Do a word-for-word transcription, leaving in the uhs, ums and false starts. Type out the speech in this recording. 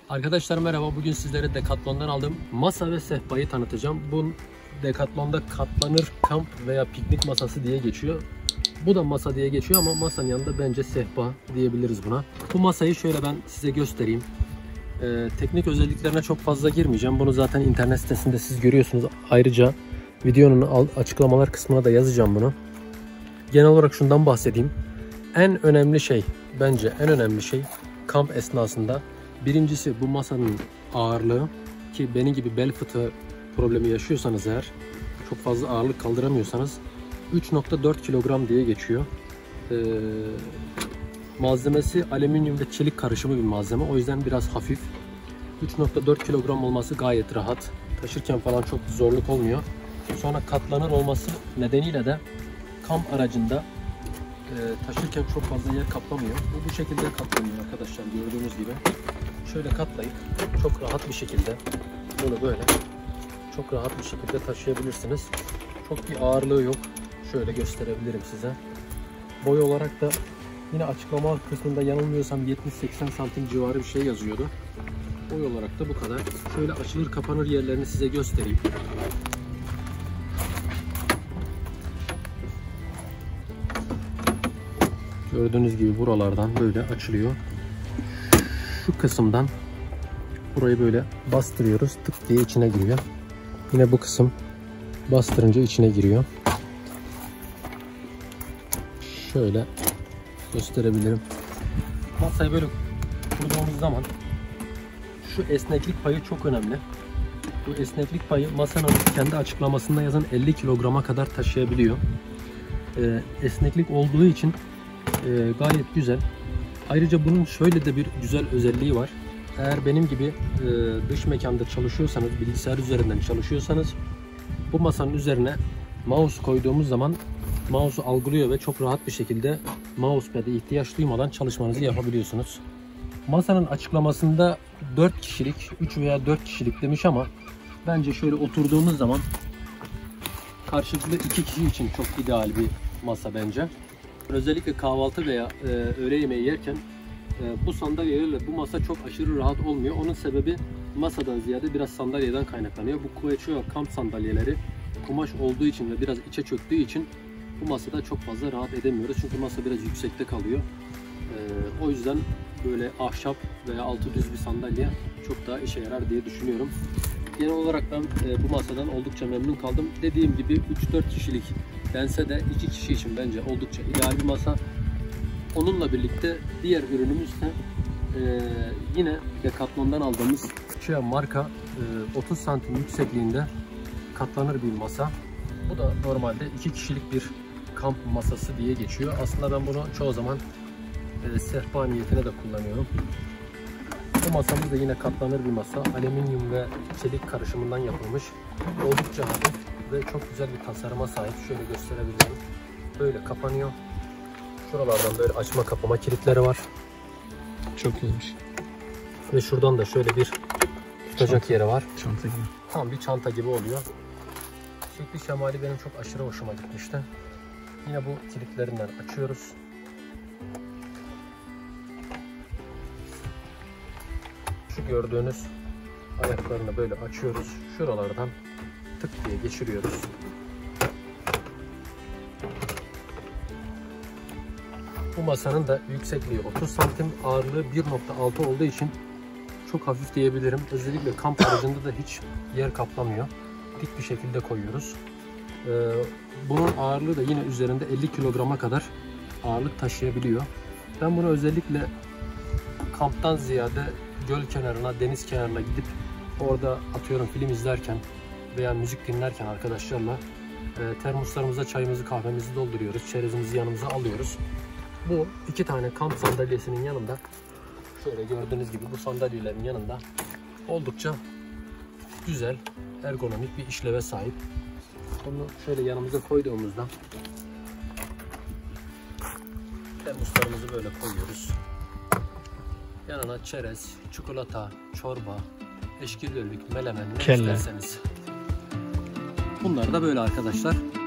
Arkadaşlar merhaba, bugün sizlere Decathlon'dan aldığım masa ve sehpayı tanıtacağım. Bu Decathlon'da katlanır kamp veya piknik masası diye geçiyor. Bu da masa diye geçiyor ama masanın yanında bence sehpa diyebiliriz buna. Bu masayı şöyle ben size göstereyim. Ee, teknik özelliklerine çok fazla girmeyeceğim. Bunu zaten internet sitesinde siz görüyorsunuz. Ayrıca videonun açıklamalar kısmına da yazacağım bunu. Genel olarak şundan bahsedeyim. En önemli şey, bence en önemli şey kamp esnasında, birincisi bu masanın ağırlığı, ki benim gibi bel fıtığı problemi yaşıyorsanız eğer, çok fazla ağırlık kaldıramıyorsanız üç nokta dört kilogram diye geçiyor. Ee, malzemesi alüminyum ve çelik karışımı bir malzeme, o yüzden biraz hafif. üç nokta dört kilogram olması gayet rahat. Taşırken falan çok zorluk olmuyor. Sonra katlanır olması nedeniyle de kamp aracında e, taşırken çok fazla yer kaplamıyor. Bu bu şekilde katlanıyor arkadaşlar, gördüğünüz gibi. Şöyle katlayıp çok rahat bir şekilde bunu böyle çok rahat bir şekilde taşıyabilirsiniz. Çok bir ağırlığı yok. Şöyle gösterebilirim size. Boy olarak da yine açıklama kısmında yanılmıyorsam yetmiş seksen santim civarı bir şey yazıyordu. Boy olarak da bu kadar. Şöyle açılır kapanır yerlerini size göstereyim. Gördüğünüz gibi buralardan böyle açılıyor. Şu kısımdan burayı böyle bastırıyoruz. Tık diye içine giriyor. Yine bu kısım bastırınca içine giriyor. Şöyle gösterebilirim. Masayı böyle kurduğumuz zaman şu esneklik payı çok önemli. Bu esneklik payı masanın kendi açıklamasında yazan elli kilograma kadar taşıyabiliyor. Ee, esneklik olduğu için e, gayet güzel. Ayrıca bunun şöyle de bir güzel özelliği var. Eğer benim gibi e, dış mekanda çalışıyorsanız, bilgisayar üzerinden çalışıyorsanız, bu masanın üzerine mouse koyduğumuz zaman mouse'u algılıyor ve çok rahat bir şekilde mousepad'e ihtiyaç duymadan çalışmanızı yapabiliyorsunuz. Masanın açıklamasında dört kişilik, üç veya dört kişilik demiş ama bence şöyle oturduğumuz zaman karşılıklı iki kişi için çok ideal bir masa bence. Özellikle kahvaltı veya e, öğle yemeği yerken e, bu sandalyelerle bu masa çok aşırı rahat olmuyor. Onun sebebi masadan ziyade biraz sandalyeden kaynaklanıyor. Bu Quechua kamp sandalyeleri kumaş olduğu için ve biraz içe çöktüğü için bu masada çok fazla rahat edemiyoruz. Çünkü masa biraz yüksekte kalıyor. E, o yüzden böyle ahşap veya altı düz bir sandalye çok daha işe yarar diye düşünüyorum. Genel olarak ben e, bu masadan oldukça memnun kaldım. Dediğim gibi üç dört kişilik dense de iki kişi için bence oldukça ideal bir masa. Onunla birlikte diğer ürünümüz de e, yine Decathlon'dan aldığımız şey marka e, otuz santim yüksekliğinde katlanır bir masa. Bu da normalde iki kişilik bir kamp masası diye geçiyor. Aslında ben bunu çoğu zaman e, sehpa niyetine de kullanıyorum. Bu masamız da yine katlanır bir masa. Alüminyum ve çelik karışımından yapılmış. Oldukça hafif ve çok güzel bir tasarıma sahip. Şöyle gösterebilirim. Böyle kapanıyor. Şuralardan böyle açma kapama kilitleri var. Çok iyiymiş. Ve şuradan da şöyle bir tutacak çanta, yeri var. Çanta gibi. Tam bir çanta gibi oluyor. Şekli şemali benim çok aşırı hoşuma gitmişti. Yine bu kilitlerinden açıyoruz. Şu gördüğünüz ayaklarını böyle açıyoruz. Şuralardan tık diye geçiriyoruz. Bu masanın da yüksekliği otuz santim, ağırlığı bir nokta altı olduğu için çok hafif diyebilirim. Özellikle kamp aracında da hiç yer kaplamıyor. Dik bir şekilde koyuyoruz. Ee, bunun ağırlığı da yine üzerinde elli kilograma kadar ağırlık taşıyabiliyor. Ben bunu özellikle kamptan ziyade göl kenarına, deniz kenarına gidip orada atıyorum film izlerken veya müzik dinlerken arkadaşlarla e, termoslarımıza çayımızı, kahvemizi dolduruyoruz. Çerezimizi yanımıza alıyoruz. Bu iki tane kamp sandalyesinin yanında, şöyle gördüğünüz gibi bu sandalyelerin yanında oldukça güzel, ergonomik bir işleve sahip. Bunu şöyle yanımıza koyduğumuzda termoslarımızı böyle koyuyoruz. Yanına çerez, çikolata, çorba, eşkilloluk, melemen ne isterseniz. Bunlar da böyle arkadaşlar.